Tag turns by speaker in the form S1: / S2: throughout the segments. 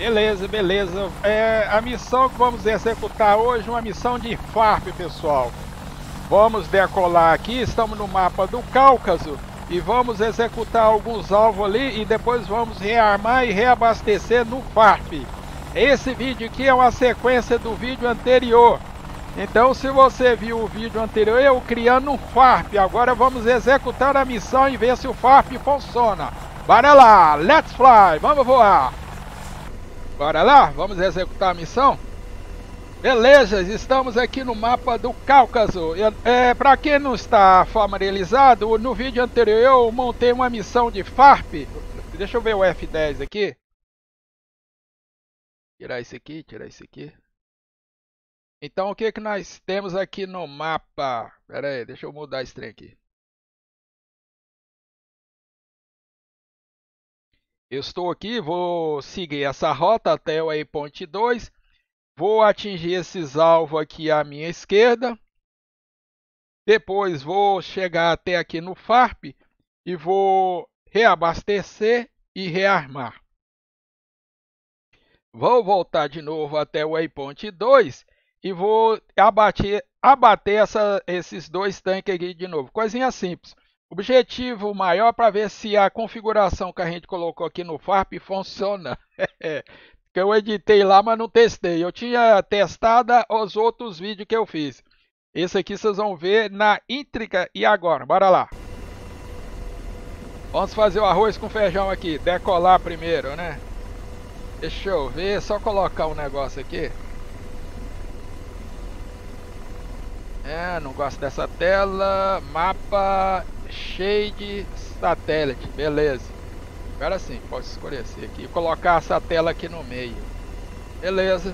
S1: Beleza, beleza. A missão que vamos executar hoje é uma missão de FARP, pessoal. Vamos decolar aqui, estamos no mapa do Cáucaso e vamos executar alguns alvos ali e depois vamos rearmar e reabastecer no FARP. Esse vídeo aqui é uma sequência do vídeo anterior. Então, se você viu o vídeo anterior, eu criando um FARP, agora vamos executar a missão e ver se o FARP funciona. Bora lá, let's fly, vamos voar. Bora lá, vamos executar a missão? Beleza, estamos aqui no mapa do Cáucaso. Para quem não está familiarizado, no vídeo anterior eu montei uma missão de FARP. Deixa eu ver o F10 aqui. Tirar isso aqui, tirar isso aqui. Então o que que nós temos aqui no mapa? Pera aí, deixa eu mudar esse trem aqui. Eu estou aqui, vou seguir essa rota até o Waypoint 2. Vou atingir esses alvos aqui à minha esquerda. Depois vou chegar até aqui no FARP e vou reabastecer e rearmar. Vou voltar de novo até o Waypoint 2 e vou abater esses dois tanques aqui de novo. Coisinha simples. Objetivo maior para ver se a configuração que a gente colocou aqui no FARP funciona. Que eu editei lá, mas não testei. Eu tinha testado os outros vídeos que eu fiz. Esse aqui vocês vão ver na íntegra e agora. Bora lá. Vamos fazer o arroz com feijão aqui. Decolar primeiro, né? Deixa eu ver. Só colocar um negócio aqui. Não gosto dessa tela. Mapa, shade, satélite. Beleza. Agora sim, posso escolher esse aqui e colocar essa tela aqui no meio. Beleza.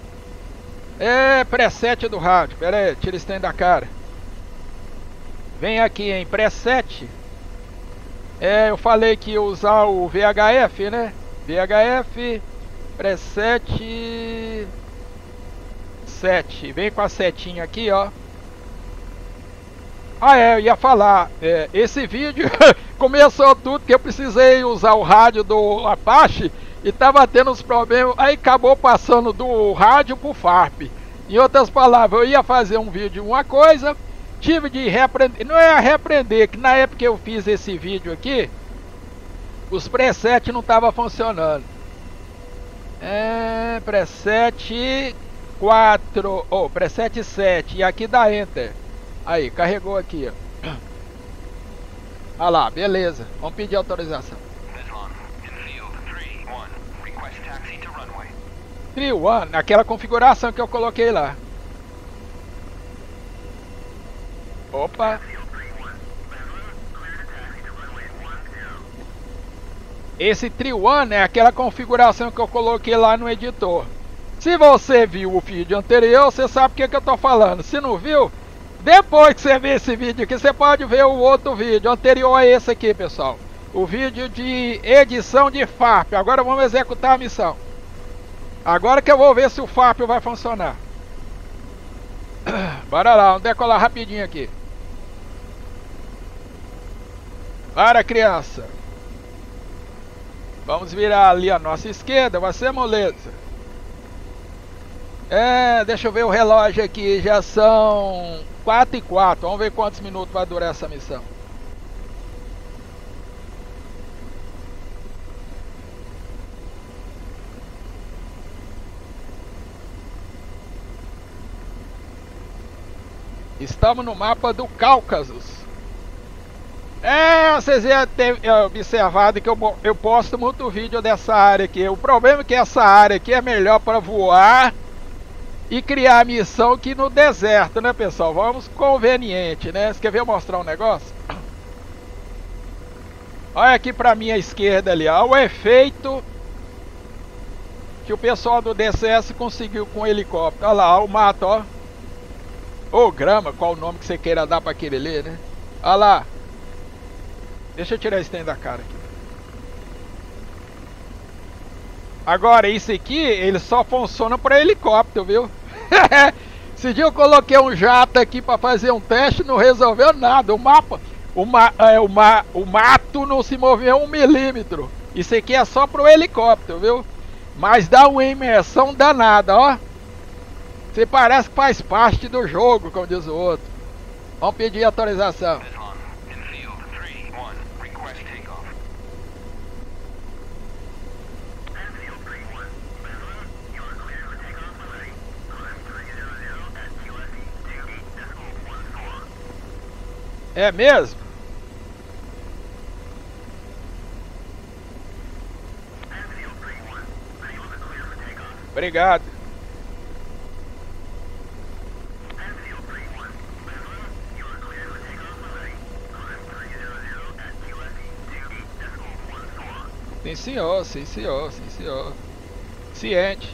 S1: Preset do rádio. Pera aí, tira esse trem da cara. Vem aqui em preset. Eu falei que ia usar o VHF, né? VHF, preset 7. Vem com a setinha aqui, ó. Eu ia falar, esse vídeo começou tudo que eu precisei usar o rádio do Apache e tava tendo uns problemas, aí acabou passando do rádio pro FARP. Em outras palavras, eu ia fazer um vídeo uma coisa, tive de reaprender, não é reaprender, que na época que eu fiz esse vídeo aqui, os preset não estavam funcionando. Preset 4, preset 7, e aqui dá Enter. Aí, carregou aqui, ó. Ah lá, beleza. Vamos pedir autorização. 3-1, naquela configuração que eu coloquei lá. Opa. Esse 3-1 é aquela configuração que eu coloquei lá no editor. Se você viu o vídeo anterior, você sabe o que eu tô falando. Se não viu, depois que você ver esse vídeo aqui, você pode ver o outro vídeo anterior a esse aqui, pessoal. O vídeo de edição de FARP. Agora vamos executar a missão. Agora que eu vou ver se o FARP vai funcionar. Bora lá, vamos decolar rapidinho aqui. Para, criança. Vamos virar ali a nossa esquerda, vai ser moleza. Deixa eu ver o relógio aqui, já são 4:04, vamos ver quantos minutos vai durar essa missão. Estamos no mapa do Cáucaso. Vocês já ter observado que eu posto muito vídeo dessa área aqui. O problema é que essa área aqui é melhor para voar e criar a missão que no deserto, né, pessoal? Vamos conveniente, né? Você quer ver eu mostrar um negócio? Olha aqui pra minha esquerda ali, ó, o efeito que o pessoal do DCS conseguiu com o helicóptero. Olha lá, ó, o mato, ó. Grama, qual o nome que você queira dar pra aquele ali, né? Olha lá. Deixa eu tirar esse trem da cara aqui. Agora, isso aqui, ele só funciona para helicóptero, viu? Esse dia eu coloquei um jato aqui para fazer um teste, não resolveu nada. O mato não se moveu 1 milímetro. Isso aqui é só para o helicóptero, viu? Mas dá uma imersão danada, ó. Você parece que faz parte do jogo, como diz o outro. Vamos pedir autorização. É mesmo? Obrigado. Sim, senhor, sim, senhor, sim, senhor. Ciente.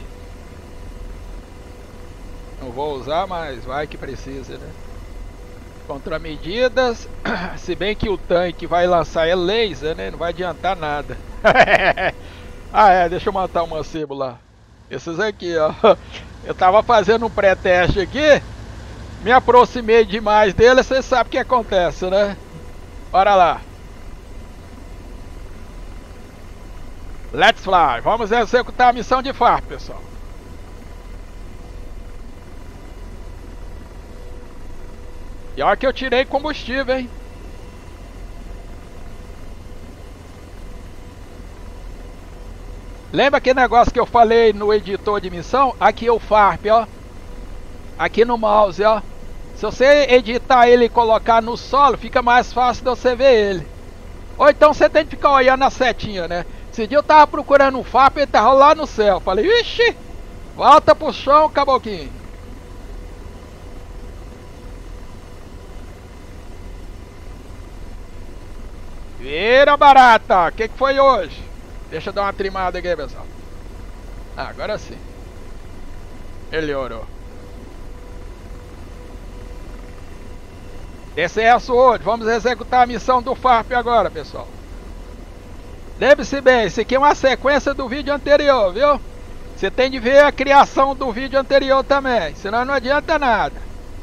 S1: Não vou usar, mas vai que precisa, né? Contramedidas, se bem que o tanque vai lançar é laser, né? Não vai adiantar nada. Ah, é, deixa eu matar um mancebo lá. Esses aqui, ó. Eu tava fazendo um pré-teste aqui, me aproximei demais dele, você sabe o que acontece, né? Bora lá. Let's fly. Vamos executar a missão de FARP, pessoal. E olha que eu tirei combustível, hein? Lembra aquele negócio que eu falei no editor de missão? Aqui é o FARP, ó. Aqui no mouse, ó. Se você editar ele e colocar no solo, fica mais fácil de você ver ele. Ou então você tem que ficar olhando a setinha, né? Esse dia eu tava procurando um FARP e ele tava lá no céu. Falei, ixi, volta pro chão, caboquinho. Vira barata, o que foi hoje? Deixa eu dar uma trimada aqui, pessoal. Ah, agora sim. Melhorou. Excesso hoje, vamos executar a missão do FARP agora, pessoal. Lembre-se bem, isso aqui é uma sequência do vídeo anterior, viu? Você tem de ver a criação do vídeo anterior também, senão não adianta nada.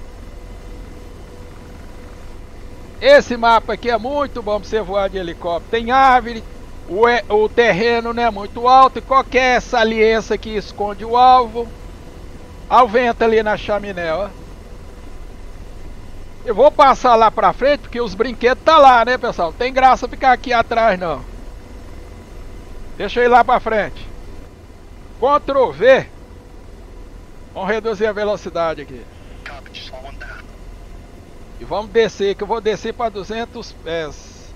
S1: Esse mapa aqui é muito bom para você voar de helicóptero. Tem árvore, o terreno não é muito alto e qualquer saliência que esconde o alvo. Olha o vento ali na chaminé, ó. Eu vou passar lá pra frente porque os brinquedos tá lá, né, pessoal? Não tem graça ficar aqui atrás, não. Deixa eu ir lá pra frente. Ctrl V. Vamos reduzir a velocidade aqui. E vamos descer, que eu vou descer para 200 pés.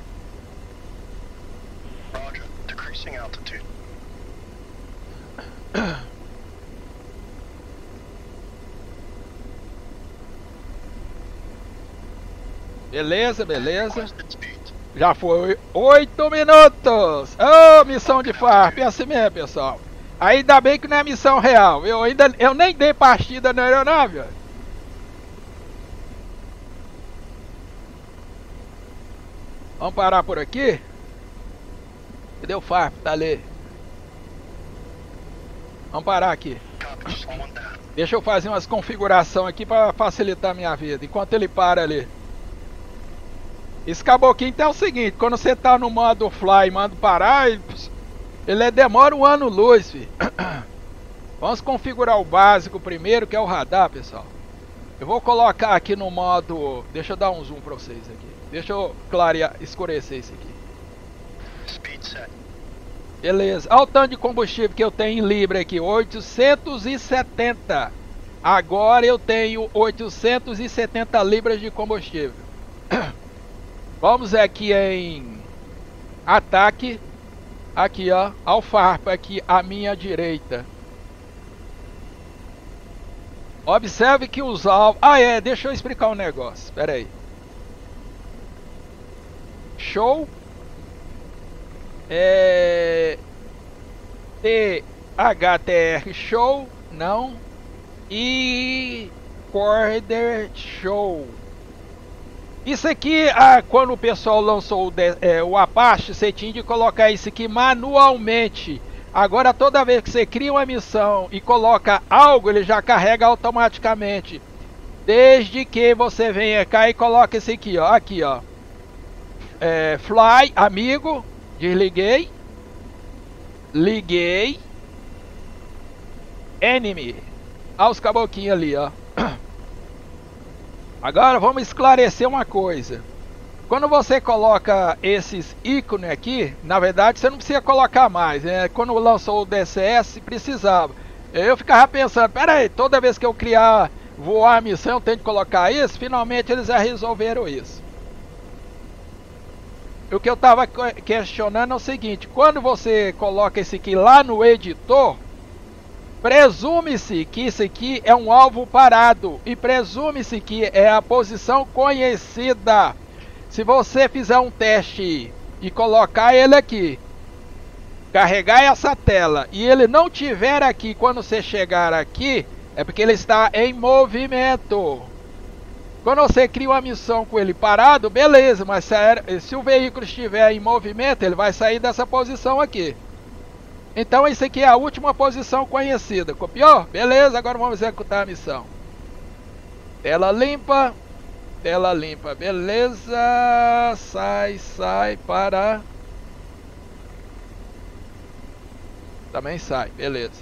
S2: Roger, decreasing altitude.
S1: Beleza, beleza. Já foi 8 minutos. Oh, missão de FARP, é assim mesmo, pessoal. Ainda bem que não é missão real. Eu nem dei partida na aeronave. Vamos parar por aqui. Cadê o FARP? Tá ali. Vamos parar aqui. Deixa eu fazer umas configurações aqui para facilitar a minha vida. Enquanto ele para ali. Esse caboquinho então é o seguinte. Quando você tá no modo fly e manda parar, ele demora um ano-luz, filho. Vamos configurar o básico primeiro, que é o radar, pessoal. Eu vou colocar aqui no modo... Deixa eu dar um zoom para vocês aqui. Deixa eu clarear, escurecer isso aqui.
S2: Speed set.
S1: Beleza. Olha o tanto de combustível que eu tenho em libra aqui. 870. Agora eu tenho 870 libras de combustível. Vamos aqui em ataque. Aqui, ó. Ao FARP aqui à minha direita. Observe que os alvos... Ah, é. Deixa eu explicar um negócio. Espera aí. Show. THTR show. Não. E... Corder show. Isso aqui, quando o pessoal lançou o Apache, você tinha de colocar isso aqui manualmente. Agora toda vez que você cria uma missão e coloca algo, ele já carrega automaticamente. Desde que você venha cá e coloque esse aqui, ó. Aqui, ó. Fly, amigo. Desliguei. Liguei. Enemy. Olha os caboquinhos ali, ó. Agora vamos esclarecer uma coisa. Quando você coloca esses ícones aqui, na verdade você não precisa colocar mais, né? Quando lançou o DCS, precisava. Eu ficava pensando, pera aí, toda vez que eu criar, voar a missão, eu tenho que colocar isso? Finalmente eles já resolveram isso. O que eu estava questionando é o seguinte, quando você coloca esse aqui lá no editor, presume-se que isso aqui é um alvo parado e presume-se que é a posição conhecida. Se você fizer um teste e colocar ele aqui, carregar essa tela e ele não tiver aqui quando você chegar aqui, é porque ele está em movimento. Quando você cria uma missão com ele parado, beleza, mas se o veículo estiver em movimento, ele vai sair dessa posição aqui. Então isso aqui é a última posição conhecida. Copiou? Beleza, agora vamos executar a missão. Tela limpa, beleza. Sai, para. Também sai, beleza.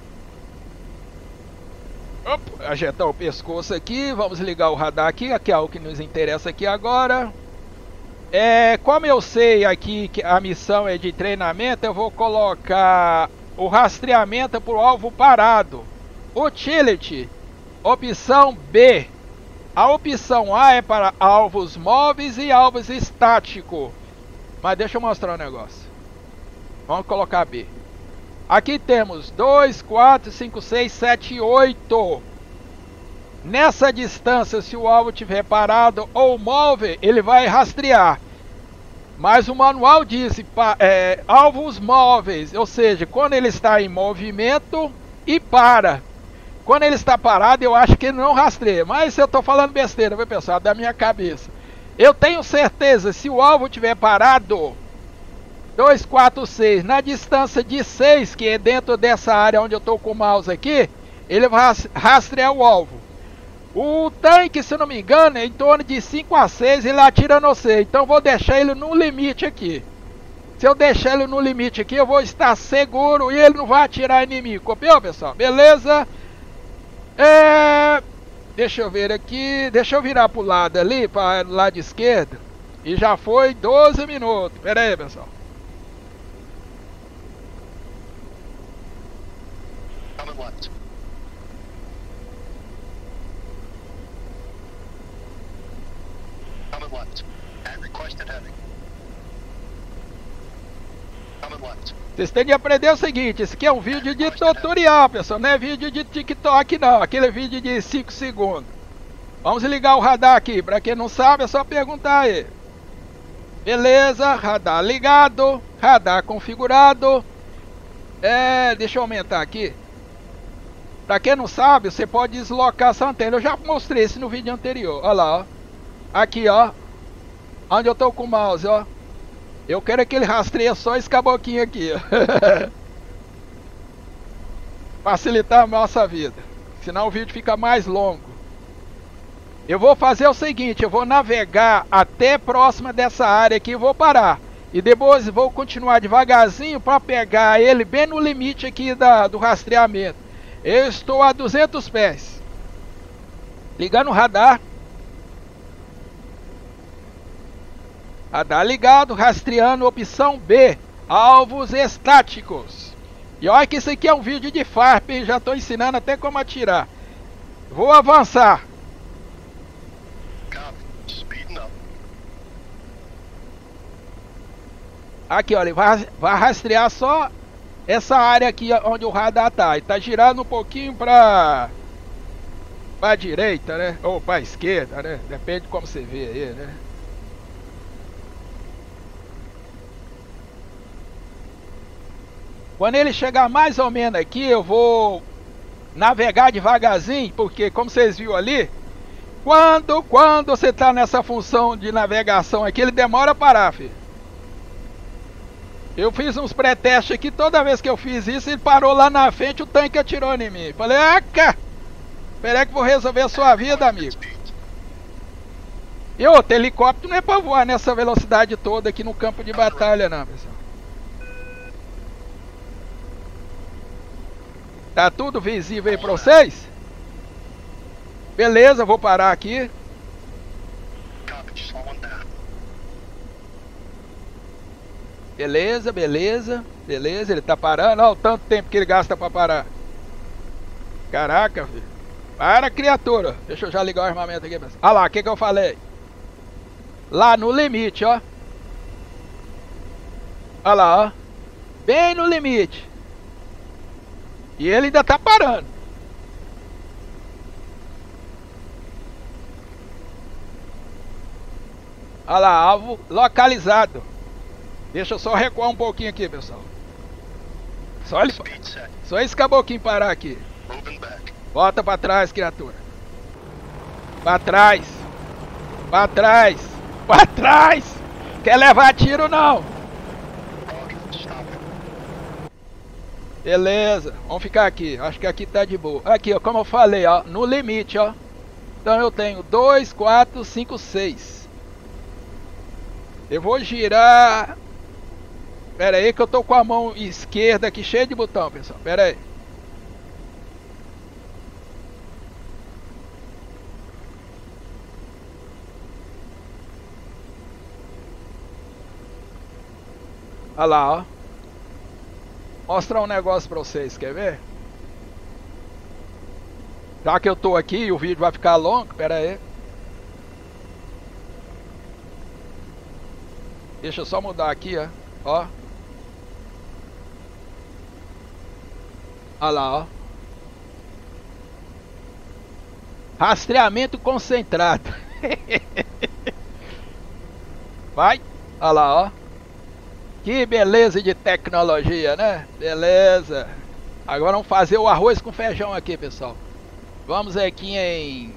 S1: Opa, ajeitar o pescoço aqui, vamos ligar o radar aqui, que é o que nos interessa aqui agora. Como eu sei aqui que a missão é de treinamento, eu vou colocar o rastreamento para o alvo parado. Utility, opção B. A opção A é para alvos móveis e alvos estáticos. Mas deixa eu mostrar um negócio. Vamos colocar B. Aqui temos 2, 4, 5, 6, 7, 8. Nessa distância, se o alvo estiver parado ou móvel, ele vai rastrear. Mas o manual diz alvos móveis, ou seja, quando ele está em movimento e para. Quando ele está parado, eu acho que ele não rastreia. Mas eu estou falando besteira, viu, pessoal, da minha cabeça. Eu tenho certeza, se o alvo estiver parado, 2, 4, 6, na distância de 6, que é dentro dessa área onde eu estou com o mouse aqui, ele vai rastrear o alvo. O tanque, se não me engano, é em torno de 5 a 6, ele atira no C. Então vou deixar ele no limite aqui. Se eu deixar ele no limite aqui, eu vou estar seguro e ele não vai atirar inimigo. Copiou, pessoal? Beleza? Deixa eu ver aqui. Deixa eu virar pro lado ali, para o lado esquerdo. E já foi 12 minutos. Pera aí, pessoal. Vocês têm de aprender o seguinte, esse aqui é um vídeo de tutorial, pessoal, não é vídeo de TikTok não, aquele vídeo de 5 segundos. Vamos ligar o radar aqui, para quem não sabe é só perguntar aí. Beleza, radar ligado, radar configurado. Deixa eu aumentar aqui. Para quem não sabe, você pode deslocar essa antena, eu já mostrei isso no vídeo anterior, olha lá, ó. Aqui, ó, onde eu tô com o mouse, ó. Eu quero que ele rastreie só esse caboquinho aqui, ó. Facilitar a nossa vida, senão o vídeo fica mais longo. Eu vou fazer o seguinte, eu vou navegar até próxima dessa área aqui e vou parar. E depois vou continuar devagarzinho para pegar ele bem no limite aqui do rastreamento. Eu estou a 200 pés. Ligando o radar. Radar ligado, rastreando, opção B, alvos estáticos. E olha que isso aqui é um vídeo de FARP, hein? Já estou ensinando até como atirar. Vou avançar. Aqui, olha, vai rastrear só essa área aqui onde o radar tá. E tá girando um pouquinho para a direita, né? Ou para a esquerda, né? Depende de como você vê aí, né? Quando ele chegar mais ou menos aqui, eu vou navegar devagarzinho, porque como vocês viram ali, quando você está nessa função de navegação aqui, ele demora a parar, filho. Eu fiz uns pré-testes aqui, toda vez que eu fiz isso, ele parou lá na frente, o tanque atirou em mim. Falei, espera que vou resolver a sua vida, amigo. E outro, helicóptero não é para voar nessa velocidade toda aqui no campo de batalha, não, pessoal. Tá tudo visível aí pra vocês? Beleza, vou parar aqui.
S2: Copy, slowing down.
S1: Beleza, beleza. Beleza, ele tá parando. Olha o tanto tempo que ele gasta pra parar. Caraca, filho. Para, criatura. Deixa eu já ligar o armamento aqui. Olha lá, o que eu falei? Lá no limite, ó. Olha lá, ó. Bem no limite. E ele ainda tá parando. Olha lá, alvo localizado. Deixa eu só recuar um pouquinho aqui, pessoal.
S2: Speed set.
S1: Só esse caboquinho parar aqui.
S2: Moving back.
S1: Volta pra trás, criatura. Pra trás. Pra trás. Pra trás. Quer levar tiro não?
S2: Roger, stop it.
S1: Beleza, vamos ficar aqui. Acho que aqui tá de boa. Aqui, ó, como eu falei, ó, no limite, ó. Então eu tenho 2, 4, 5, 6. Eu vou girar. Pera aí que eu tô com a mão esquerda aqui cheia de botão, pessoal. Pera aí. Olha lá, ó. Mostrar um negócio pra vocês, quer ver? Já que eu tô aqui e o vídeo vai ficar longo, pera aí. Deixa eu só mudar aqui, ó. Ó. Olha lá, ó. Rastreamento concentrado. Vai. Olha lá, ó. Que beleza de tecnologia, né? Beleza. Agora vamos fazer o arroz com feijão aqui, pessoal. Vamos aqui em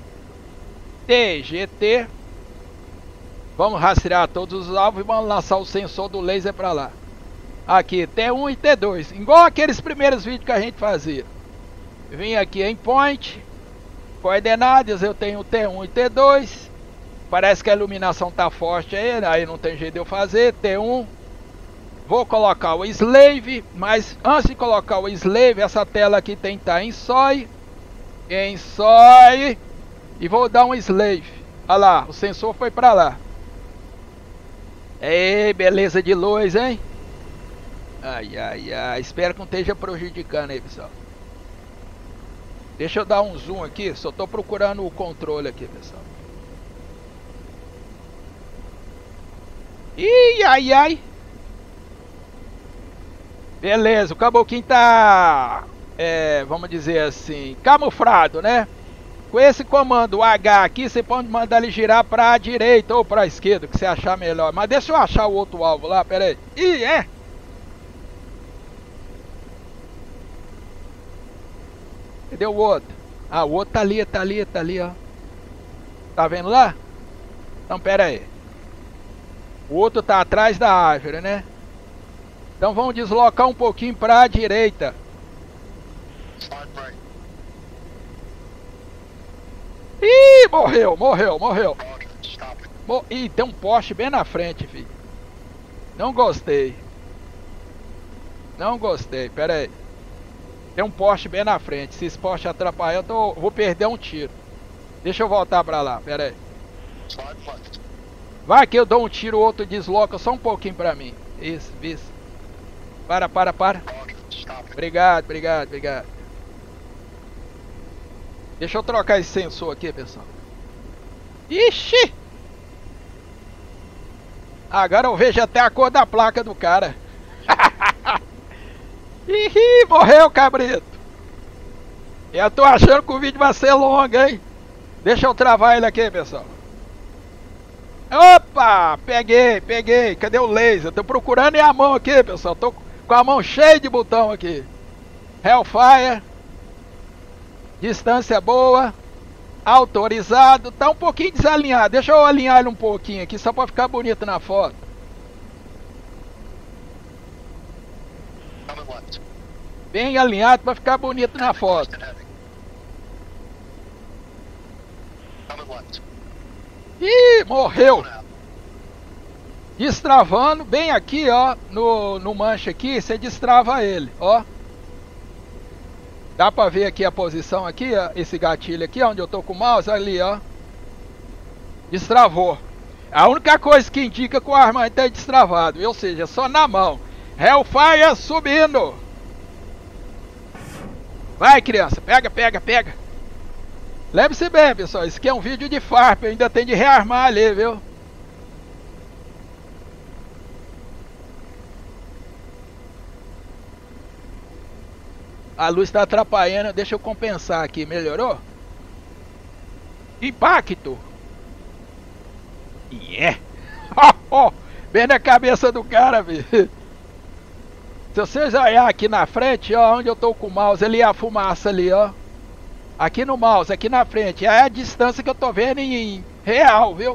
S1: TGT. Vamos rastrear todos os alvos e vamos lançar o sensor do laser para lá. Aqui, T1 e T2. Igual aqueles primeiros vídeos que a gente fazia. Vim aqui em Point. Coordenadas, eu tenho T1 e T2. Parece que a iluminação tá forte aí não tem jeito de eu fazer. T1. Vou colocar o Slave, mas antes de colocar o Slave, essa tela aqui tem que estar em SOI. Em SOI. E vou dar um Slave. Olha lá, o sensor foi para lá. Ei, beleza de luz, hein? Ai, ai, ai. Espero que não esteja prejudicando aí, pessoal. Deixa eu dar um zoom aqui. Só tô procurando o controle aqui, pessoal. Ih, ai, ai. Beleza, o caboquinho tá... vamos dizer assim, camuflado, né? Com esse comando H aqui, você pode mandar ele girar pra direita ou pra esquerda, que você achar melhor. Mas deixa eu achar o outro alvo lá, pera aí. Ih, é! Cadê o outro? Ah, o outro tá ali, ó. Tá vendo lá? Então, pera aí. O outro tá atrás da árvore, né? Então vamos deslocar um pouquinho pra direita.
S2: Slide right.
S1: Ih, morreu.
S2: Roger, stop it.
S1: Ih, tem um poste bem na frente, filho. Não gostei. Pera aí. Tem um poste bem na frente. Se esse poste atrapalhar, eu vou perder um tiro. Deixa eu voltar pra lá, pera aí.
S2: Slide left.
S1: Vai que eu dou um tiro, o outro desloca só um pouquinho pra mim. Isso. Para.
S2: Roger, stop it.
S1: Obrigado. Deixa eu trocar esse sensor aqui, pessoal. Ixi! Agora eu vejo até a cor da placa do cara. Ih, morreu, cabrito. Eu tô achando que o vídeo vai ser longo, hein? Deixa eu travar ele aqui, pessoal. Opa! Peguei. Cadê o laser? Tô procurando a mão aqui, pessoal. Tô com a mão cheia de botão aqui. Hellfire. Distância boa. Autorizado. Tá um pouquinho desalinhado. Deixa eu alinhar ele um pouquinho aqui, só pra ficar bonito na foto.
S2: Coming left.
S1: Bem alinhado pra ficar bonito na foto.
S2: Requested heading. Coming left.
S1: Ih, morreu.
S2: Going out.
S1: Destravando, bem aqui, ó, no manche aqui, você destrava ele, ó. Dá pra ver aqui a posição aqui, ó, esse gatilho aqui, onde eu tô com o mouse, ali, ó. Destravou. A única coisa que indica que o armamento é destravado, ou seja, só na mão. Hellfire subindo. Vai, criança, pega, pega, pega. Lembre-se bem, pessoal, isso aqui é um vídeo de farp, ainda tem de rearmar ali, viu? A luz está atrapalhando, deixa eu compensar aqui, melhorou? Impacto! Yeah! Bem na cabeça do cara, velho. Se vocês olhar aqui na frente, ó, onde eu tô com o mouse, ali a fumaça ali, ó. Aqui no mouse, aqui na frente, é a distância que eu tô vendo em real, viu?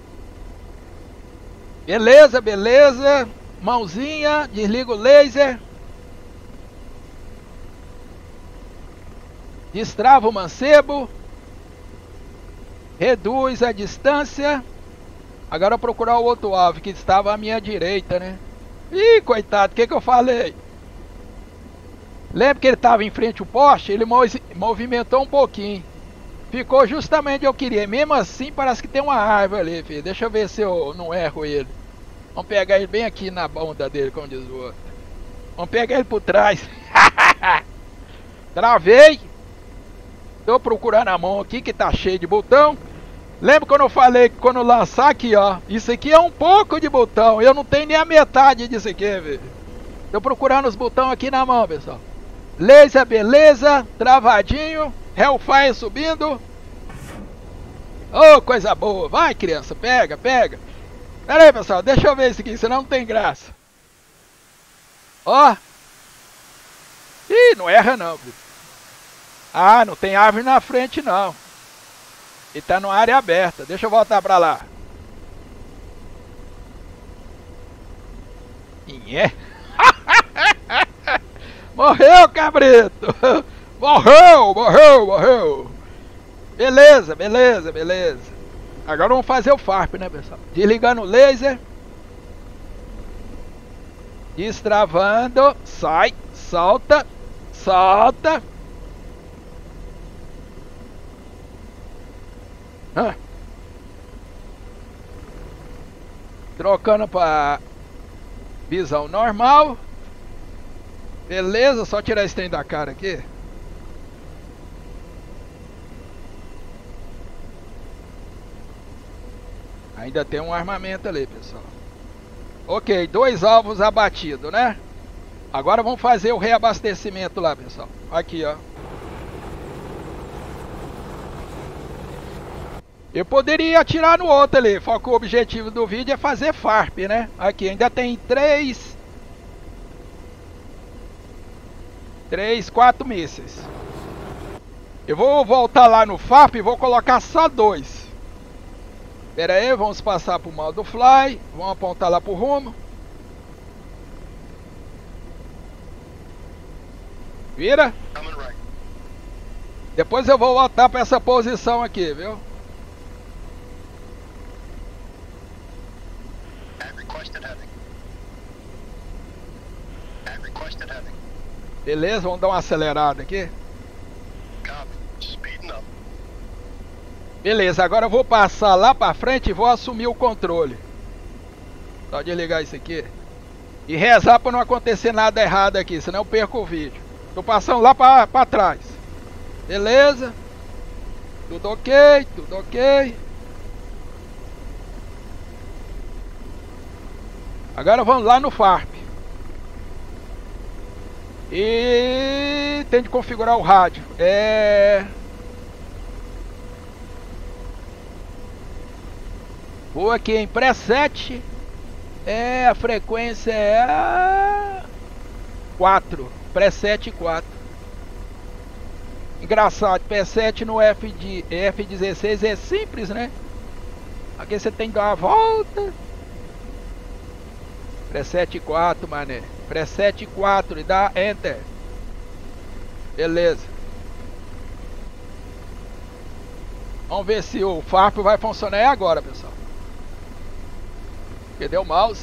S1: Beleza, beleza. Mãozinha, desliga o laser. Destrava o mancebo. Reduz a distância. Agora eu procurar o outro alvo que estava à minha direita, né? Ih, coitado, o que eu falei? Lembra que ele estava em frente ao poste? Ele movimentou um pouquinho. Ficou justamente onde eu queria. Mesmo assim, parece que tem uma árvore ali, filho. Deixa eu ver se eu não erro ele. Vamos pegar ele bem aqui na bunda dele, como diz o outro. Vamos pegar ele por trás. Travei. Tô procurando a mão aqui que tá cheio de botão. Lembra quando eu falei que quando lançar aqui, ó, isso aqui é um pouco de botão. Eu não tenho nem a metade disso aqui, velho. Tô procurando os botões aqui na mão, pessoal. Laser, beleza. Travadinho. Hellfire subindo. Oh, coisa boa. Vai, criança. Pega, pega. Pera aí, pessoal. Deixa eu ver isso aqui, senão não tem graça. Ó. Ih, não erra não, filho. Ah, não tem árvore na frente, não. Ele tá numa área aberta. Deixa eu voltar pra lá. Yeah. Morreu, cabrito. Morreu, morreu, morreu. Beleza, beleza, beleza. Agora vamos fazer o farp, né, pessoal? Desligando o laser. Destravando. Sai, solta, solta. Trocando para visão normal. Beleza, só tirar esse trem da cara aqui. Ainda tem um armamento ali, pessoal. Ok, 2 alvos abatidos, né? Agora vamos fazer o reabastecimento lá, pessoal. Aqui, ó. Eu poderia atirar no outro ali, só que o objetivo do vídeo é fazer farp, né? Aqui, ainda tem 4 mísseis. Eu vou voltar lá no farp e vou colocar só 2. Pera aí, vamos passar pro modo fly. Vamos apontar lá pro rumo. Vira. Depois eu vou voltar para essa posição aqui, viu? Beleza, vamos dar uma acelerada aqui. Beleza, agora eu vou passar lá pra frente e vou assumir o controle. Só desligar isso aqui. E rezar pra não acontecer nada errado aqui, senão eu perco o vídeo. Tô passando lá pra trás. Beleza. Tudo ok, tudo ok. Agora vamos lá no farp. E tem de configurar o rádio. Vou aqui em preset. A frequência é 4. Preset 4. Engraçado, preset no F16 é simples, né? Aqui você tem que dar uma volta. Preset 4, mané. Preset 4 e dá Enter. Beleza. Vamos ver se o farp vai funcionar agora, pessoal. Cadê o mouse?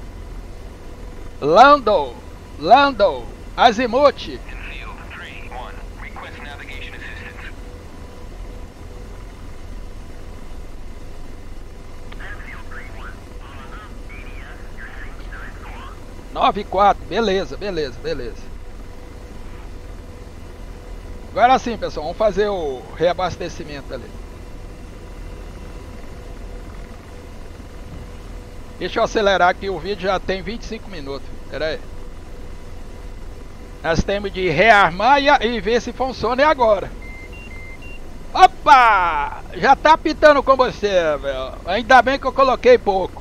S1: Lando, azimuth. 9,4. Beleza, beleza, beleza. Agora sim, pessoal, vamos fazer o reabastecimento ali. Deixa eu acelerar aqui, o vídeo já tem 25 minutos. Pera aí. Nós temos de rearmar e ver se funciona e agora. Opa! Já tá apitando com você, velho. Ainda bem que eu coloquei pouco.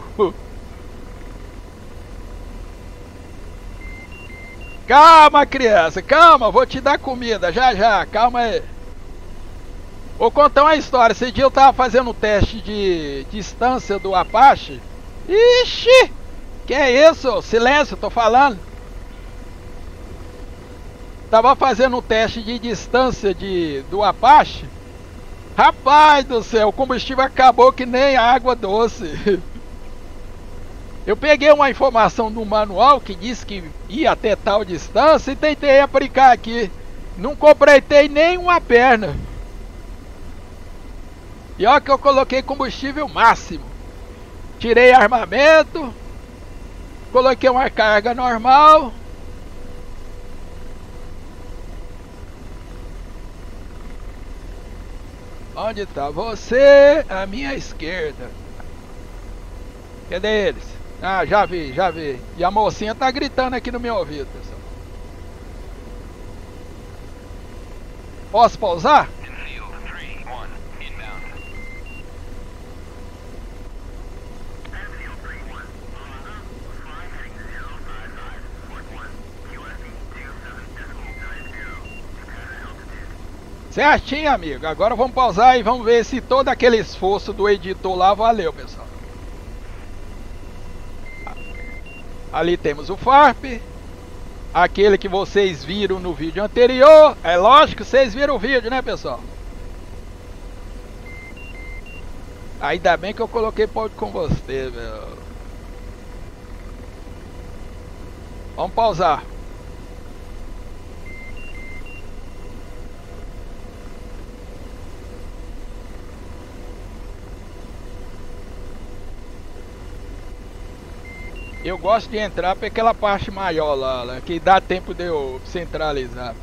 S1: Calma, criança, calma, vou te dar comida, já já, calma aí. Vou contar uma história. Esse dia eu tava fazendo um teste de distância do Apache. Ixi! Que é isso? Silêncio, tô falando. Tava fazendo um teste de distância do Apache. Rapaz do céu, o combustível acabou que nem água doce. Eu peguei uma informação no manual que disse que ia até tal distância e tentei aplicar aqui. Não completei nem uma perna. E olha que eu coloquei combustível máximo. Tirei armamento. Coloquei uma carga normal. Onde está você? À minha esquerda. Cadê eles? Ah, já vi, já vi. E a mocinha tá gritando aqui no meu ouvido, pessoal. Posso pausar? Certinho, amigo. Agora vamos pausar e vamos ver se todo aquele esforço do editor lá valeu, pessoal. Ali temos o FARP. Aquele que vocês viram no vídeo anterior. É lógico que vocês viram o vídeo, né, pessoal? Ainda bem que eu coloquei pode com você, meu. Vamos pausar. Eu gosto de entrar para aquela parte maior lá, que dá tempo de eu centralizar.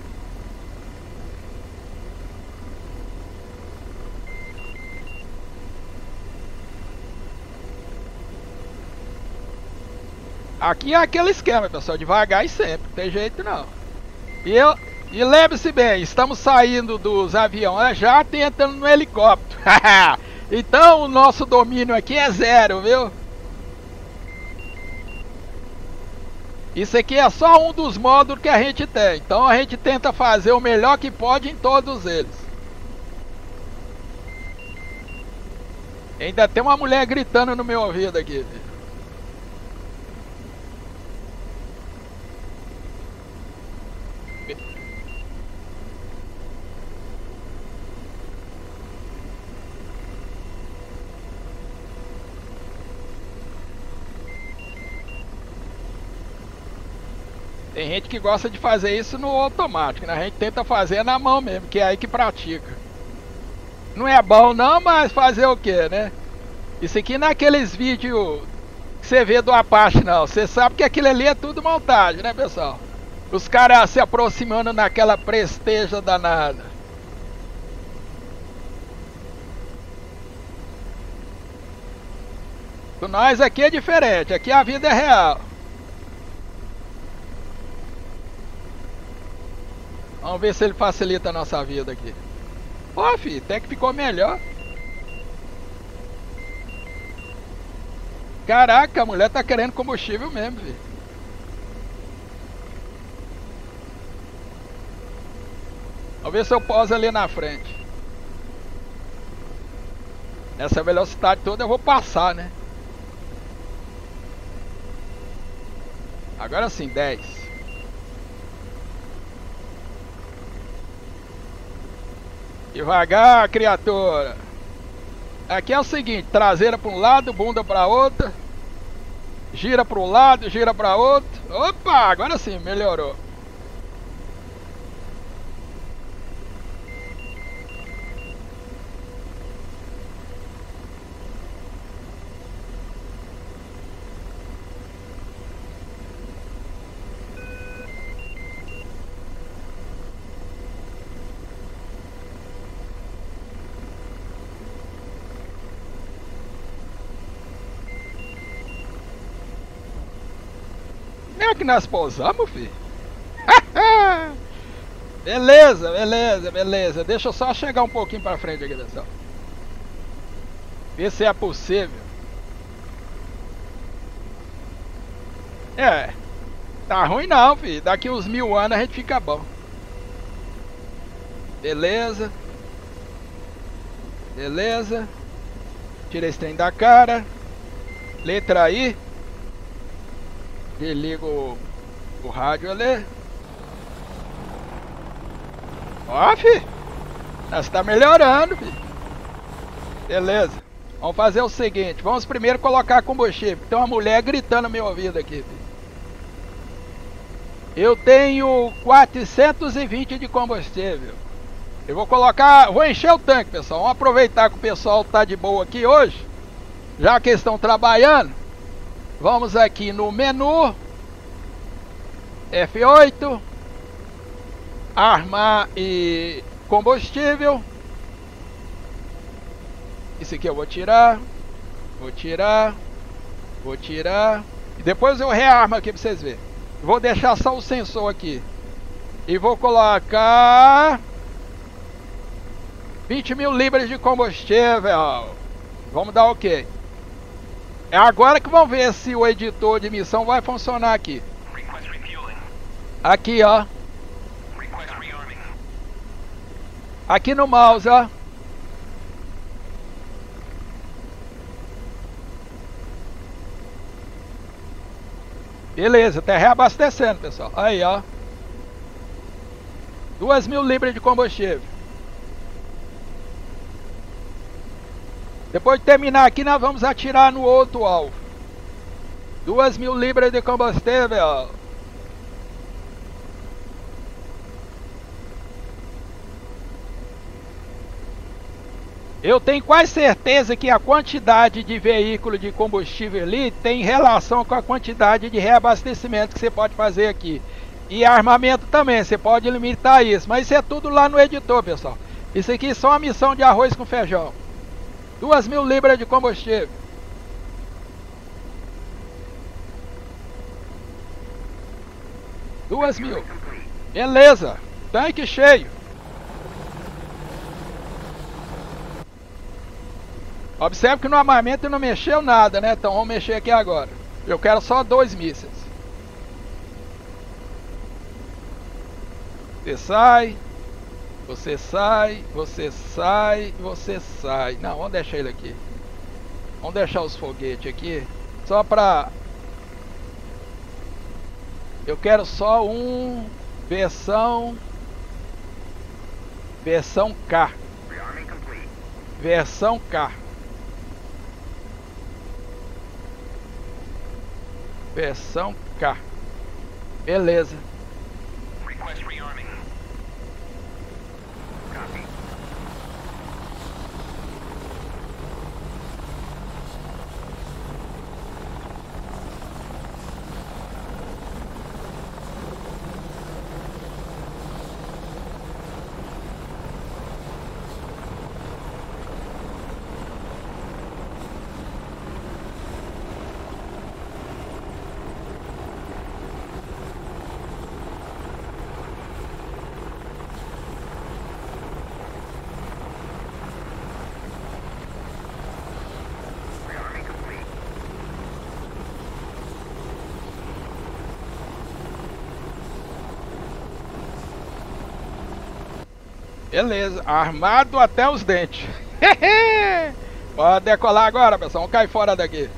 S1: Aqui é aquele esquema, pessoal, devagar e sempre, não tem jeito não. E lembre-se bem, estamos saindo dos aviões já entrando no helicóptero. Então o nosso domínio aqui é zero, viu? Isso aqui é só um dos módulos que a gente tem. Então a gente tenta fazer o melhor que pode em todos eles. Ainda tem uma mulher gritando no meu ouvido aqui. Tem gente que gosta de fazer isso no automático, né? A gente tenta fazer na mão mesmo, que é aí que pratica. Não é bom não, mas fazer o que, né? Isso aqui não é aqueles vídeos que você vê do Apache não. Você sabe que aquilo ali é tudo montagem, né, pessoal? Os caras se aproximando naquela presteja danada. Com nós aqui é diferente, aqui a vida é real. Vamos ver se ele facilita a nossa vida aqui. Ó, filho, até que ficou melhor. Caraca, a mulher tá querendo combustível mesmo, filho. Vamos ver se eu poso ali na frente. Nessa velocidade toda eu vou passar, né? Agora sim, 10. Devagar, criatura. Aqui é o seguinte, traseira para um lado, bunda para outra. Gira para um lado, gira para outro. Opa, agora sim, melhorou. É que nós pousamos, filho. Beleza, beleza, beleza. Deixa eu só chegar um pouquinho pra frente aqui, pessoal. Ver se é possível. É. Tá ruim não, filho. Daqui uns 1000 anos a gente fica bom. Beleza. Beleza. Tira esse trem da cara. Letra aí. Desliga o rádio ali. Ó, fi. Nós tá melhorando, fi. Beleza. Vamos fazer o seguinte. Vamos primeiro colocar combustível. Tem uma mulher gritando no meu ouvido aqui, fi. Eu tenho 420 de combustível. Eu vou colocar... Vou encher o tanque, pessoal. Vamos aproveitar que o pessoal tá de boa aqui hoje. Já que eles estão trabalhando. Vamos aqui no menu. F8. Armar e combustível. Isso aqui eu vou tirar. Vou tirar. Vou tirar. E depois eu rearmo aqui pra vocês verem. Vou deixar só o sensor aqui. E vou colocar 20.000 libras de combustível. Vamos dar ok. É agora que vamos ver se o editor de missão vai funcionar aqui. Aqui, ó. Aqui no mouse, ó. Beleza, tá reabastecendo, pessoal. Aí, ó. 2.000 libras de combustível. Depois de terminar aqui, nós vamos atirar no outro alvo. 2.000 libras de combustível. Eu tenho quase certeza que a quantidade de veículo de combustível ali tem relação com a quantidade de reabastecimento que você pode fazer aqui. E armamento também, você pode limitar isso. Mas isso é tudo lá no editor, pessoal. Isso aqui é só uma missão de arroz com feijão. 2.000 libras de combustível. Duas mil. Beleza. Tanque cheio. Observe que no armamento não mexeu nada, né? Então vamos mexer aqui agora. Eu quero só 2 mísseis. Você sai. Você sai. Você sai. Você sai. Não, vamos deixar ele aqui. Vamos deixar os foguetes aqui. Só pra... Eu quero só um... Versão K. Versão K. Versão K. Beleza. Beleza, armado até os dentes. Pode decolar agora, pessoal. Vamos cair fora daqui.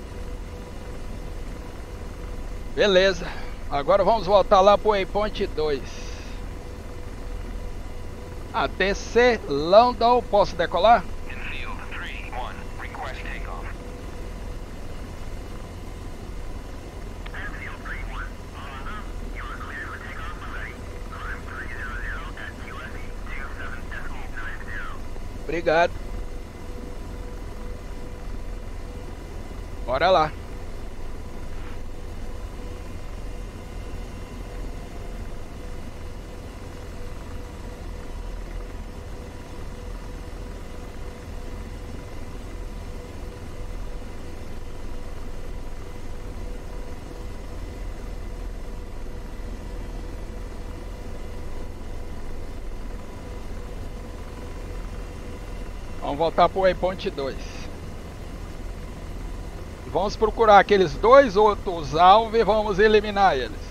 S1: Beleza. Agora vamos voltar lá pro Waypoint 2. ATC London. Posso decolar? Obrigado. Bora lá. Vamos voltar pro waypoint 2. Vamos procurar aqueles dois outros alvos e vamos eliminar eles.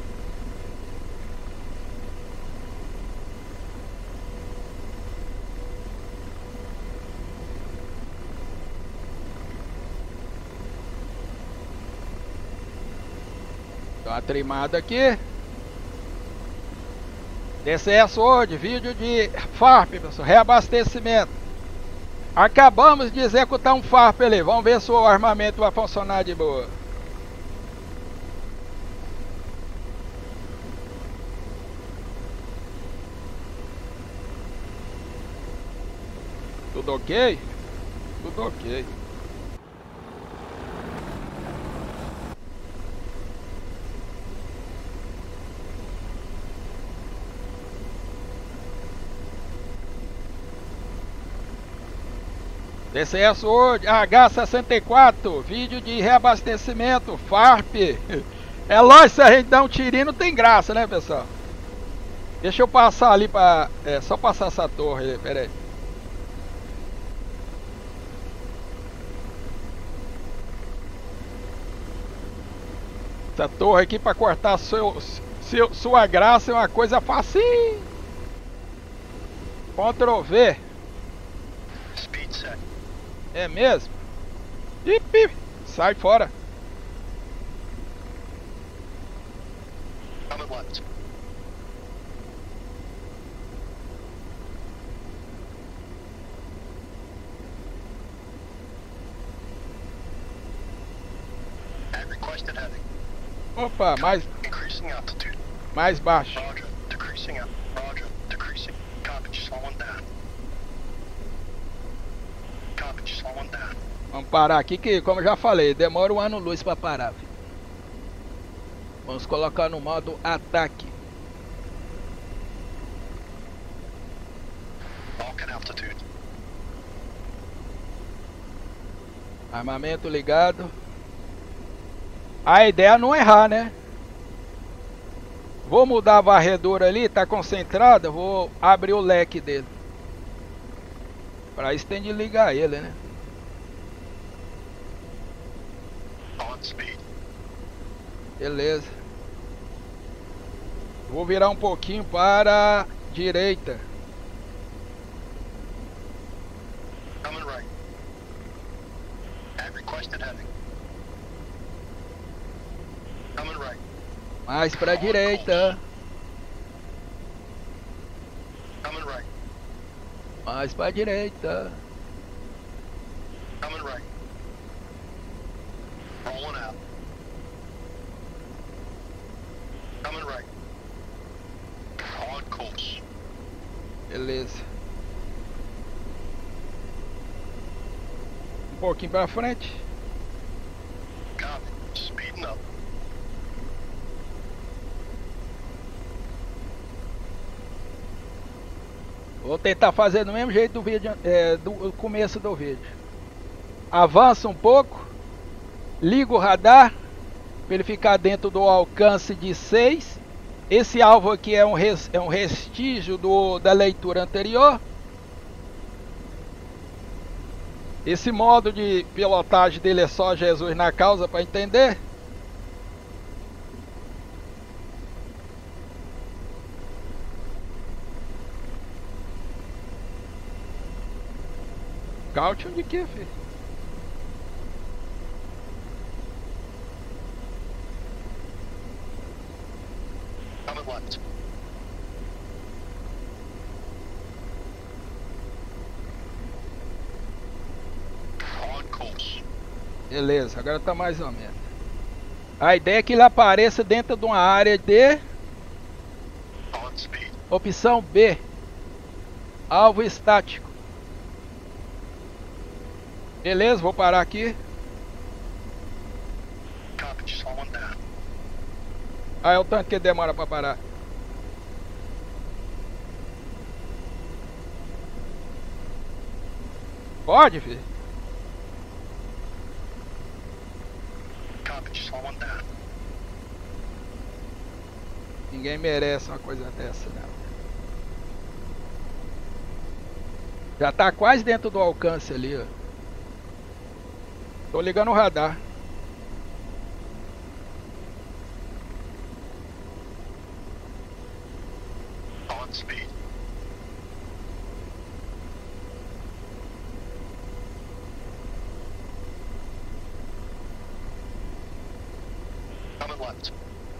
S1: Dá uma trimada aqui. DCS hoje, vídeo de FARP, pessoal, reabastecimento. Acabamos de executar um FARP ali. Vamos ver se o armamento vai funcionar de boa. Tudo ok? Tudo ok. DCS hoje, H64, vídeo de reabastecimento, FARP. É lógico, se a gente dá um tirinho não tem graça, né, pessoal? Deixa eu passar ali pra... só passar essa torre ali, pera aí. Essa torre aqui pra cortar sua graça é uma coisa facinho. Ctrl V.
S2: Speed set.
S1: É mesmo? Ih, sai fora.
S2: Coming left. At requested heading.
S1: Opa,
S2: Increasing altitude.
S1: mais baixo.
S2: Roger. Decreasing up. Roger. Decreasing. Copy. Slowing down. Copy. Slowing down.
S1: Vamos parar aqui que, como eu já falei, demora um ano-luz para parar. Filho. Vamos colocar no modo ataque.
S2: Vulcan altitude.
S1: Armamento ligado. A ideia é não errar, né? Vou mudar a varredura ali, tá concentrada. Vou abrir o leque dele. Para isso tem de ligar ele, né?
S2: On speed.
S1: Beleza. Vou virar um pouquinho para a direita.
S2: Coming right. At requested heading. Coming right.
S1: Mais para a direita.
S2: Coming right.
S1: Mais para a direita.
S2: Coming right. Rolling out. Coming right. On course.
S1: Beleza. Um pouquinho para frente.
S2: Copy. Speeding up.
S1: Vou tentar fazer do mesmo jeito do vídeo, do começo do vídeo. Avança um pouco, liga o radar para ele ficar dentro do alcance de 6. Esse alvo aqui é um restígio da leitura anterior. Esse modo de pilotagem dele é só Jesus na causa para entender. Caution de quê, filho?
S2: Coming left. On course.
S1: Beleza, agora tá mais ou menos. A ideia é que ele apareça dentro de uma área de
S2: On speed.
S1: opção B, alvo estático. Beleza, vou parar aqui.
S2: Copy. Slowing down.
S1: Ah, é o tanto que demora para parar. Pode, filho?
S2: Copy. Slowing down.
S1: Ninguém merece uma coisa dessa, não. Já tá quase dentro do alcance ali, ó. Tô ligando o radar.
S2: On speed. Coming left.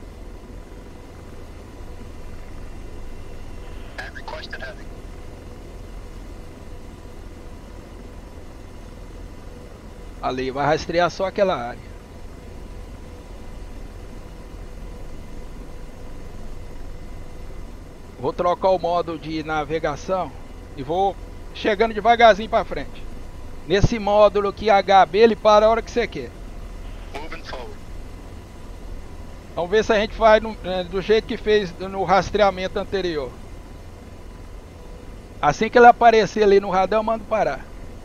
S2: And requested heavy.
S1: Ali, vai rastrear só aquela área. Vou trocar o modo de navegação e vou chegando devagarzinho para frente. Nesse módulo aqui HB, ele para a hora que você quer.
S2: Moving forward.
S1: Vamos ver se a gente faz do jeito que fez no rastreamento anterior. Assim que ele aparecer ali no radar, eu mando parar.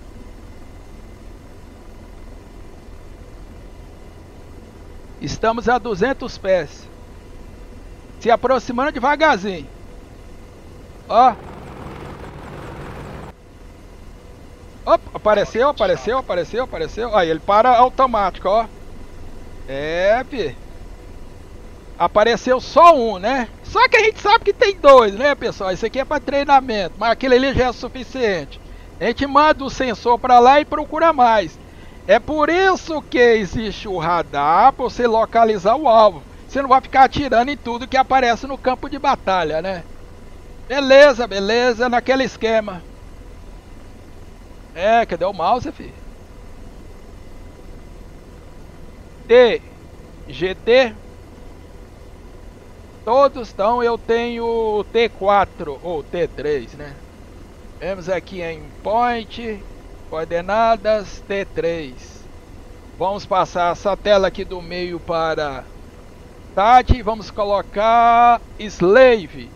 S1: Estamos a 200 pés. Se aproximando devagarzinho. Ó. Opa, apareceu. Aí ele para automático, ó. É, pi. Apareceu só um, né? Só que a gente sabe que tem dois, né, pessoal? Isso aqui é para treinamento, mas aquele ali já é suficiente. A gente manda o sensor para lá e procura mais. É por isso que existe o radar, para você localizar o alvo. Você não vai ficar atirando em tudo que aparece no campo de batalha, né? Beleza, beleza, naquele esquema. É, cadê o mouse, filho? T, GT. Todos estão, eu tenho T4 ou T3, né? Vemos aqui em Point, coordenadas T3. Vamos passar essa tela aqui do meio para TAD. Vamos colocar Slave.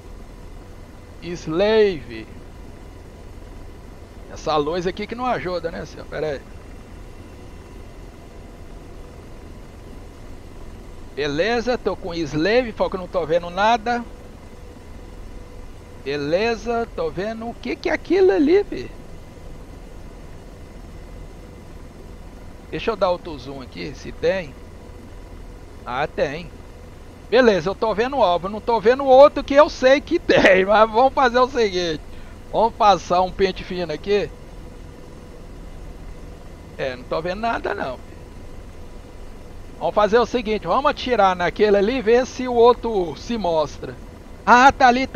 S1: Slave. Essa luz aqui que não ajuda, né, senhor? Pera aí. Beleza, tô com Slave, só que eu não tô vendo nada. Beleza, tô vendo o que é aquilo ali, velho. Deixa eu dar outro zoom aqui, se tem. Ah, tem. Beleza, eu tô vendo o alvo, não tô vendo o outro que eu sei que tem. Mas vamos fazer o seguinte. Vamos passar um pente fino aqui. É, não tô vendo nada não. Vamos fazer o seguinte, vamos atirar naquele ali e ver se o outro se mostra. Ah, tá ali.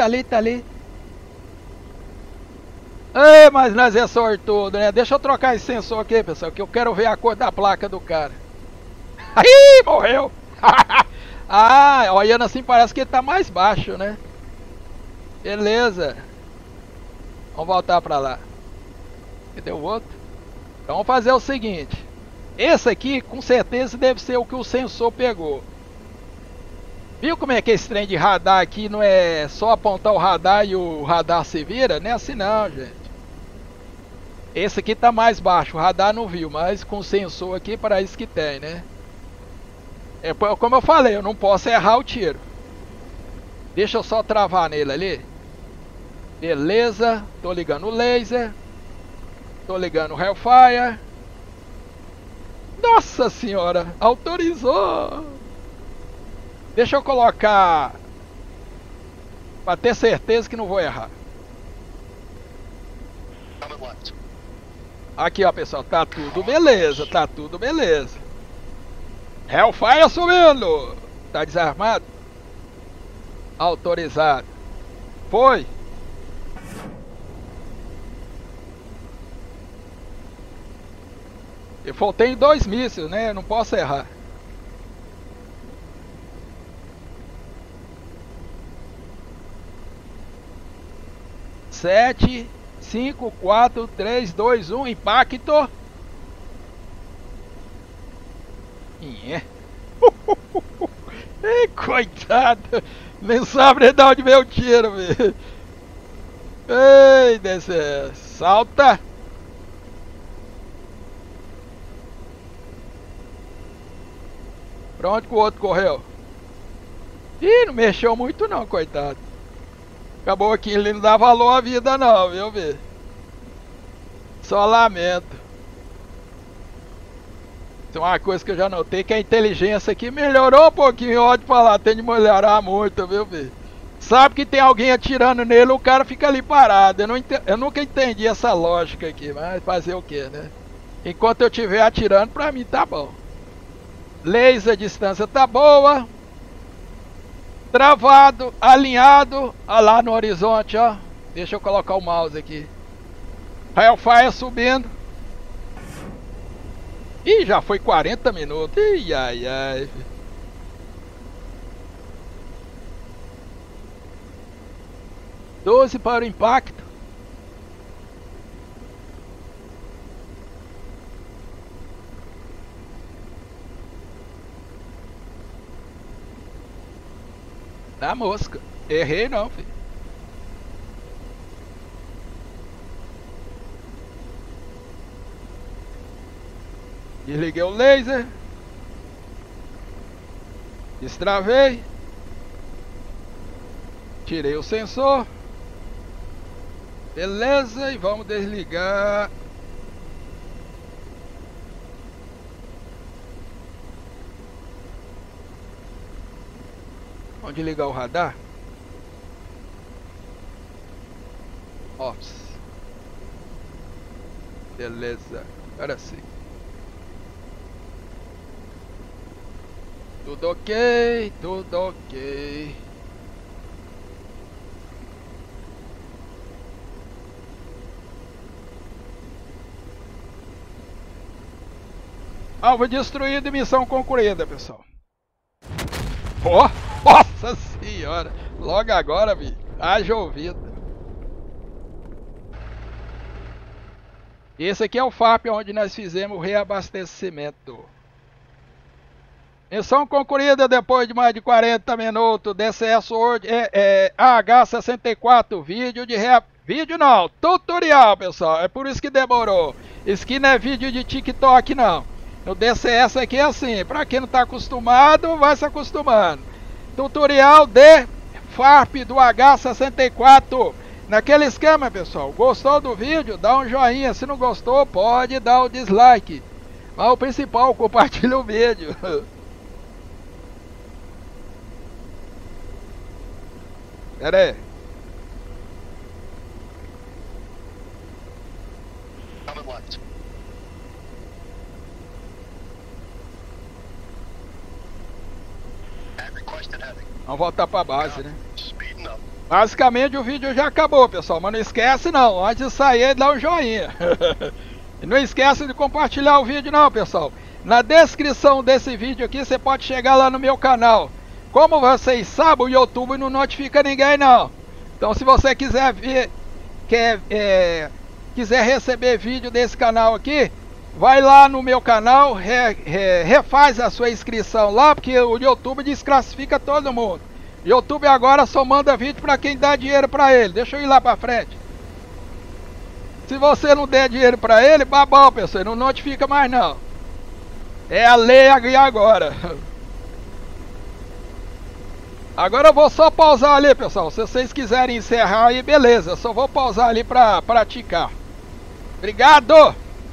S1: Ei, mas nós é sortudo, né? Deixa eu trocar esse sensor aqui, pessoal, que eu quero ver a cor da placa do cara. Aí, morreu! Ah, olhando assim parece que ele tá mais baixo, né? Beleza. Vamos voltar pra lá. Cadê o outro? Então vamos fazer o seguinte. Esse aqui, com certeza, deve ser o que o sensor pegou. Viu como é que esse trem de radar aqui não é só apontar o radar e o radar se vira? Não é assim não, gente. Esse aqui tá mais baixo, o radar não viu, mas com o sensor aqui, para isso que tem, né? É como eu falei, eu não posso errar o tiro. Deixa eu só travar nele ali. Beleza, tô ligando o laser. Tô ligando o Hellfire. Nossa senhora, autorizou. Deixa eu colocar para ter certeza que não vou errar. Aqui ó, pessoal, tá tudo beleza, tá tudo beleza. Hellfire subindo. Tá desarmado? Autorizado. Foi. Eu faltei em 2 mísseis, né? Eu não posso errar. Sete, 5, 4, 3, 2, 1, impacto. Ei, coitado. Nem sabe de onde veio o tiro, velho. Ei, desce. Salta. Pra onde que o outro correu? Ih, não mexeu muito não, coitado. Acabou aqui, ele não dá valor à vida não, viu, velho? Só lamento. Tem uma coisa que eu já notei, que a inteligência aqui melhorou um pouquinho. Pode falar, tem de melhorar muito, viu, filho? Sabe que tem alguém atirando nele, o cara fica ali parado. Eu nunca entendi essa lógica aqui, mas fazer o que, né? Enquanto eu estiver atirando, pra mim tá bom. Laser, a distância tá boa. Travado, alinhado. Olha lá no horizonte, ó. Deixa eu colocar o mouse aqui. Hellfire subindo. Ih, já foi 40 minutos. Ih, ai, ai. Doze para o impacto. Na mosca. Errei não, filho. Desliguei o laser. Destravei. Tirei o sensor. Beleza, e vamos desligar. Vamos desligar o radar. Ops. Beleza, agora sim. Tudo ok, tudo ok. Alvo destruído e missão concluída, pessoal. Oh, nossa senhora! Logo agora, vi. Haja ouvido. Esse aqui é o FAP onde nós fizemos o reabastecimento. Missão concluída depois de mais de 40 minutos. DCS Word AH64. Vídeo de Vídeo não, tutorial, pessoal. É por isso que demorou. Isso aqui não é vídeo de TikTok, não. No DCS aqui é assim. Pra quem não tá acostumado, vai se acostumando. Tutorial de FARP do H64. Naquele esquema, pessoal. Gostou do vídeo? Dá um joinha. Se não gostou, pode dar o dislike. Mas o principal, compartilha o vídeo. Pera aí.
S2: Coming left. At requested heading.
S1: Vamos voltar pra base, né?
S2: Speeding up.
S1: Basicamente o vídeo já acabou, pessoal. Mas não esquece não, antes de sair, dá um joinha. E não esquece de compartilhar o vídeo não, pessoal. Na descrição desse vídeo aqui, você pode chegar lá no meu canal. Como vocês sabem, o YouTube não notifica ninguém não. Então se você quiser ver, quiser receber vídeo desse canal aqui, vai lá no meu canal, refaz a sua inscrição lá, porque o YouTube desclassifica todo mundo. O YouTube agora só manda vídeo para quem dá dinheiro para ele. Deixa eu ir lá para frente. Se você não der dinheiro para ele, babão, pessoal, ele não notifica mais não. É a lei agora. Agora eu vou só pausar ali, pessoal. Se vocês quiserem encerrar aí, beleza. Eu só vou pausar ali para praticar. Obrigado!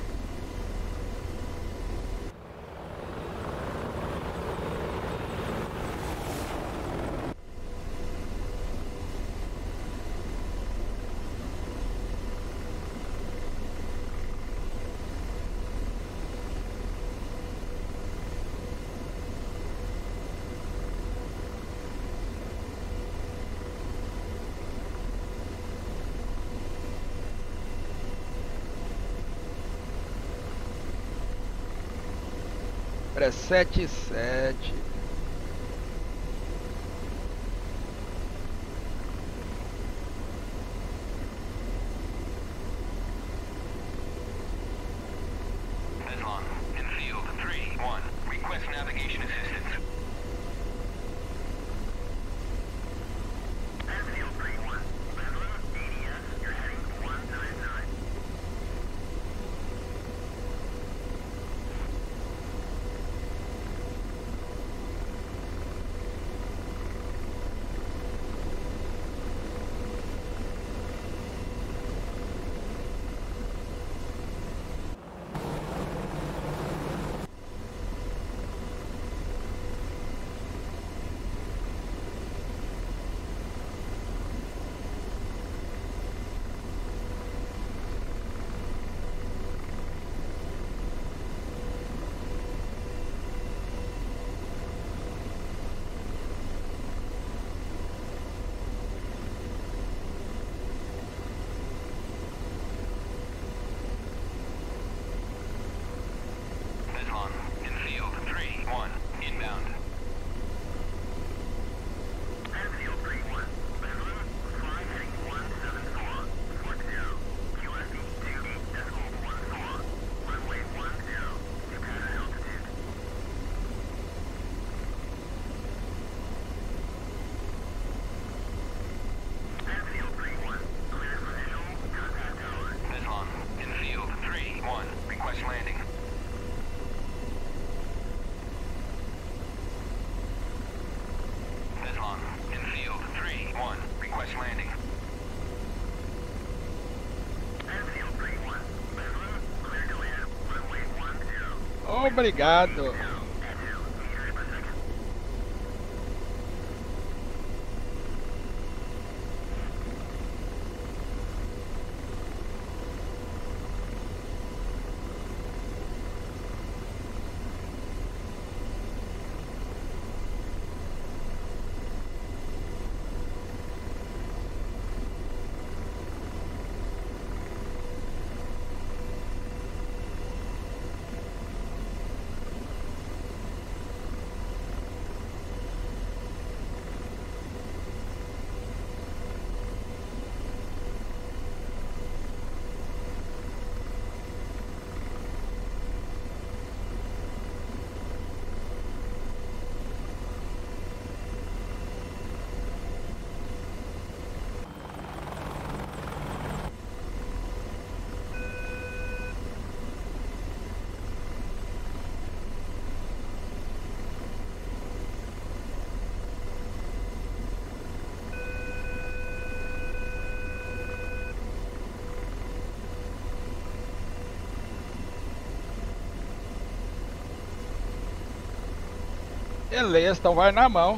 S1: Preset 7.
S3: Headlong, in field 3-1. Request navigation assistance. Field 3-1. Bedlam, ADS, you're heading 199.
S1: Obrigado. Beleza, então vai na mão.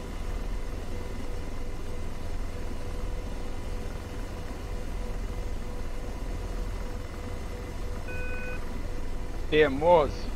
S1: Teimoso.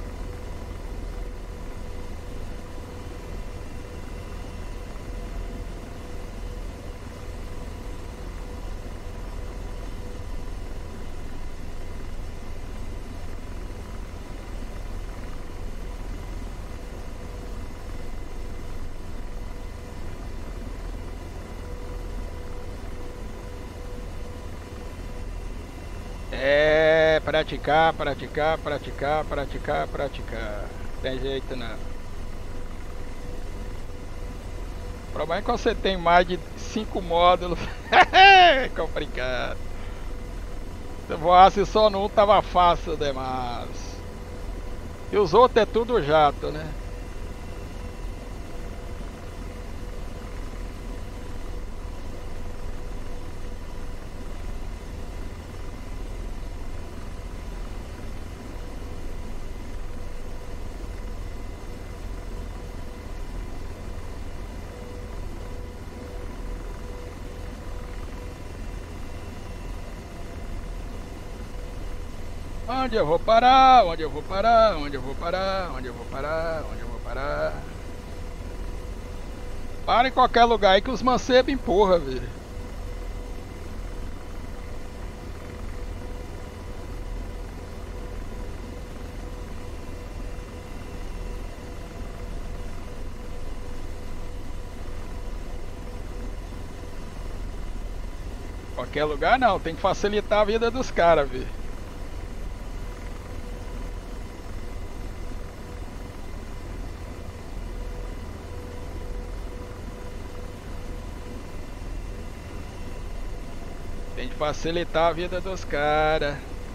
S1: É, praticar, praticar, praticar, praticar, praticar. Tem jeito não. O problema é que você tem mais de 5 módulos. É complicado. Se voasse só no um tava fácil demais. E os outros é tudo jato, né? Onde eu vou parar? Onde eu vou parar? Onde eu vou parar? Onde eu vou parar? Onde eu vou parar? Para em qualquer lugar aí que os mancebos empurram, velho. Qualquer lugar não, tem que facilitar a vida dos caras, velho. Tem que facilitar a vida dos caras.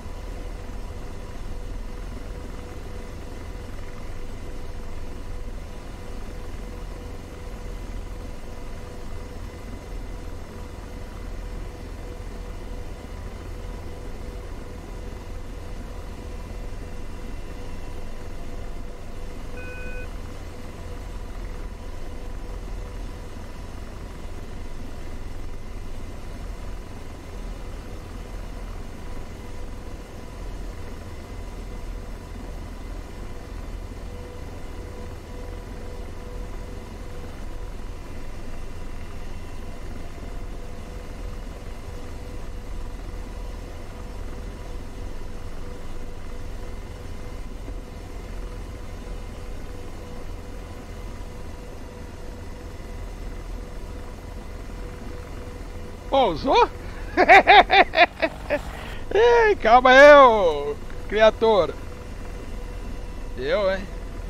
S1: Pousou? Ei, calma aí, ô criatura. Eu, hein?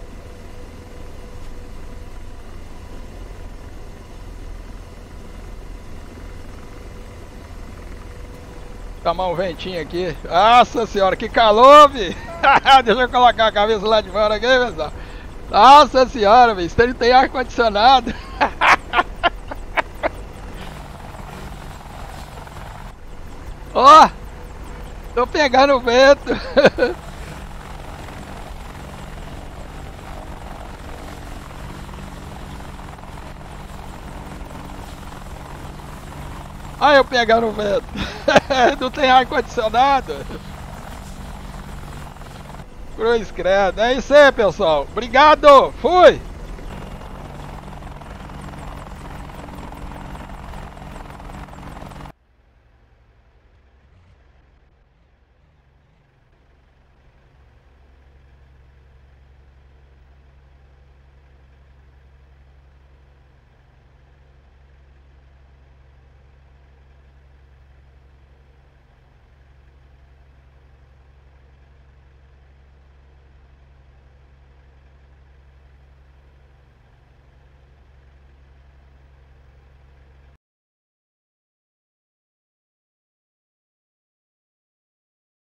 S1: Tomar um ventinho aqui. Nossa senhora, que calor, vi! Deixa eu colocar a cabeça lá de fora aqui, pessoal. Nossa senhora, vi! Isso tem ar-condicionado. Ó! Tô pegando o vento. Olha eu pegando o vento. Não tem ar-condicionado. Cruz credo. É isso aí, pessoal. Obrigado. Fui.